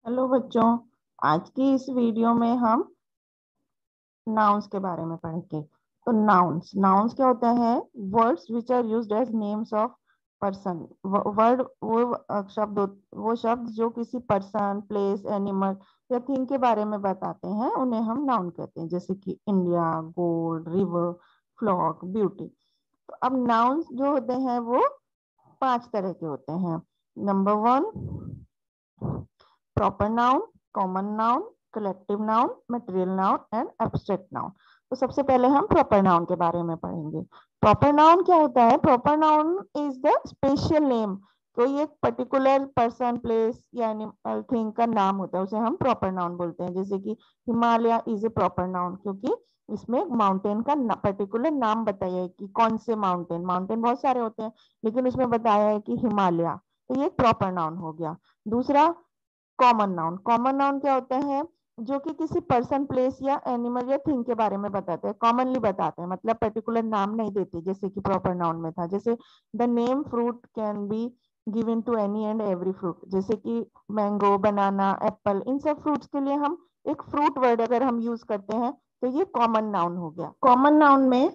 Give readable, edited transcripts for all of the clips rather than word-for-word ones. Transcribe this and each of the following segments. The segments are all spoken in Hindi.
हेलो बच्चों। आज की इस वीडियो में हम नाउन्स के बारे में पढ़ेंगे। तो नाउन्स नाउन्स क्या होता है? Words which are used as names of person. Word वो शब्द जो किसी पर्सन, प्लेस, एनिमल या थिंग के बारे में बताते हैं उन्हें हम नाउन कहते हैं, जैसे कि India, gold, river, flock, beauty. तो अब नाउन्स जो होते हैं वो 5 तरह के होते हैं। Number 1, proper noun, common noun, collective noun, material noun and abstract noun. तो सबसे पहले हम प्रॉपर नाउन के बारे में पढ़ेंगे। प्रॉपर नाउन क्या होता है? Proper noun is the special name. कोई एक पर्टिकुलर पर्सन, प्लेस या एनिमल, थिंग का नाम होता है, उसे हम प्रॉपर नाउन बोलते हैं। जैसे कि Himalaya is a proper noun, क्योंकि इसमें माउंटेन का पर्टिकुलर नाम बताया है कि कौन से माउंटेन। माउंटेन बहुत सारे होते हैं लेकिन उसमें बताया है कि हिमालय, तो ये एक प्रॉपर नाउन हो गया। दूसरा, कॉमन नाउन। कॉमन नाउन क्या होता है? जो कि किसी पर्सन, प्लेस या एनिमल या थिंग के बारे में बताते हैं, कॉमनली बताते हैं, मतलब पर्टिकुलर नाम नहीं देते, जैसे कि प्रॉपर नाउन में था। जैसे the name fruit can be given to any and every fruit, जैसे कि मैंगो, बनाना, एप्पल, इन सब फ्रूट्स के लिए हम एक फ्रूट वर्ड अगर हम यूज करते हैं तो ये कॉमन नाउन हो गया। कॉमन नाउन में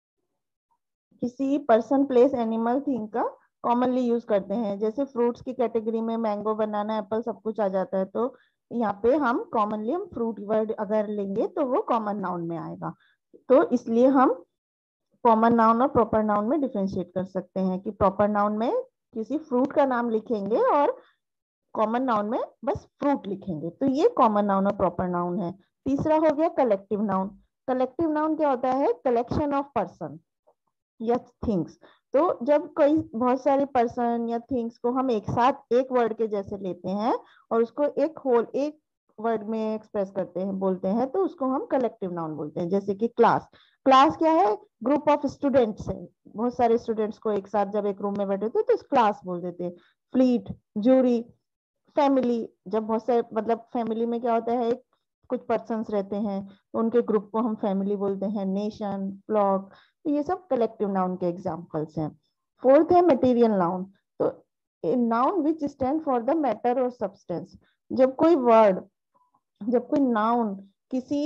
किसी पर्सन, प्लेस, एनिमल, थिंग का कॉमनली यूज करते हैं। जैसे फ्रूट्स की कैटेगरी में मैंगो, बनाना, एप्पल सब कुछ आ जाता है, तो यहाँ पे हम कॉमनली हम फ्रूट वर्ड अगर लेंगे तो वो कॉमन नाउन में आएगा। तो इसलिए हम कॉमन नाउन और प्रॉपर नाउन में डिफरेंशिएट कर सकते हैं कि प्रॉपर नाउन में किसी फ्रूट का नाम लिखेंगे और कॉमन नाउन में बस फ्रूट लिखेंगे। तो ये कॉमन नाउन और प्रॉपर नाउन है। तीसरा हो गया कलेक्टिव नाउन। कलेक्टिव नाउन क्या होता है? कलेक्शन ऑफ पर्सन या थिंग्स। तो जब कोई बहुत सारे पर्सन या थिंग्स को हम एक साथ एक वर्ड के जैसे लेते हैं और उसको एक वर्ड में एक्सप्रेस करते हैं, बोलते हैं, तो उसको हम कलेक्टिव नाउन बोलते हैं। जैसे कि क्लास। क्लास क्या है? ग्रुप ऑफ स्टूडेंट्स है, बहुत सारे स्टूडेंट्स को एक साथ जब एक रूम में बैठे थे तो क्लास बोल देते हैं। फ्लीट, जूरी, फैमिली, जब बहुत सारे, मतलब फैमिली में क्या होता है, कुछ पर्सन्स रहते हैं तो उनके ग्रुप को हम फैमिली बोलते हैं। नेशन, फ्लॉक, तो ये सब कलेक्टिव नाउन के एग्जांपल्स हैं। फोर्थ है मटेरियल नाउन। तो noun which stand for the matter और सब्सटेंस। जब कोई वर्ड, जब कोई नाउन किसी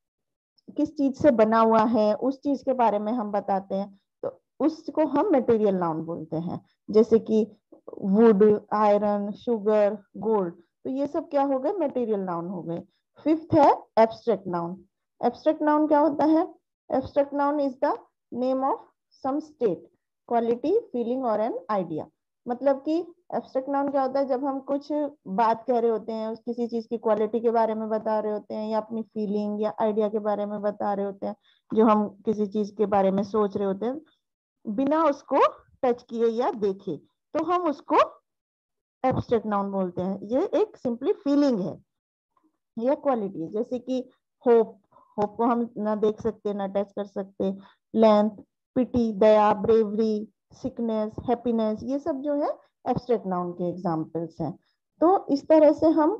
किस चीज से बना हुआ है उस चीज के बारे में हम बताते हैं तो उसको हम मटेरियल नाउन बोलते हैं। जैसे कि वुड, आयरन, शुगर, गोल्ड, तो ये सब क्या हो गए? मटेरियल नाउन हो गए। फिफ्थ है एब्स्ट्रैक्ट नाउन। एब्स्ट्रैक्ट नाउन क्या होता है? Abstract noun is the name of some state, quality, feeling और एन आइडिया। मतलब कि एब्स्ट्रैक्ट नाउन क्या होता है? जब हम कुछ बात कह रहे होते हैं, उस किसी चीज की क्वालिटी के बारे में बता रहे होते हैं या अपनी फीलिंग या आइडिया के बारे में बता रहे होते हैं, जो हम किसी चीज के बारे में सोच रहे होते हैं बिना उसको टच किए या देखे, तो हम उसको एब्स्ट्रैक्ट नाउन बोलते हैं। ये एक सिंपली फीलिंग है या क्वालिटी है। जैसे कि होप, होप को हम ना देख सकते ना टच कर सकते। लेंथ, पिटी, दया, ब्रेवरी, सिकनेस, हैप्पीनेस, ये सब जो है एब्स्ट्रैक्ट नाउन के एग्जांपल्स हैं। तो इस तरह से हम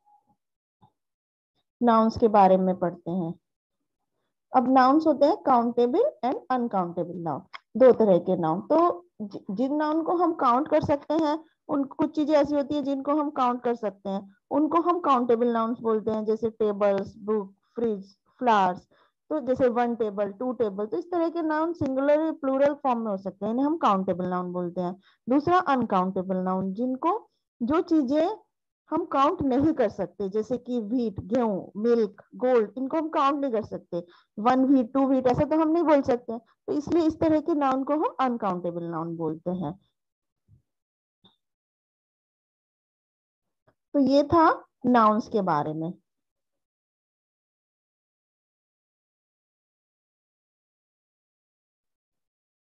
नाउन्स के बारे में पढ़ते हैं। अब नाउन्स होते हैं काउंटेबल एंड अनकाउंटेबल नाउन। दो तरह के नाउन। तो जिन नाउन को हम काउंट कर सकते हैं, उन कुछ चीजें ऐसी होती है जिनको हम काउंट कर सकते हैं, उनको हम काउंटेबल नाउन्स बोलते हैं। जैसे टेबल्स, बुक, फ्रिज, फ्लावर्स। तो जैसे 1 टेबल, 2 टेबल, तो इस तरह के नाउन सिंगुलर प्लूरल फॉर्म में हो सकते हैं, इन्हें हम काउंटेबल नाउन बोलते हैं। दूसरा अनकाउंटेबल नाउन, जिनको, जो चीजें हम काउंट नहीं कर सकते, जैसे कि व्हीट, गेहूं, मिल्क, गोल्ड, इनको हम काउंट नहीं कर सकते। 1 व्हीट, 2 व्हीट, ऐसा तो हम नहीं बोल सकते, तो इसलिए इस तरह के नाउन को हम अनकाउंटेबल नाउन बोलते हैं। तो ये था नाउन्स के बारे में।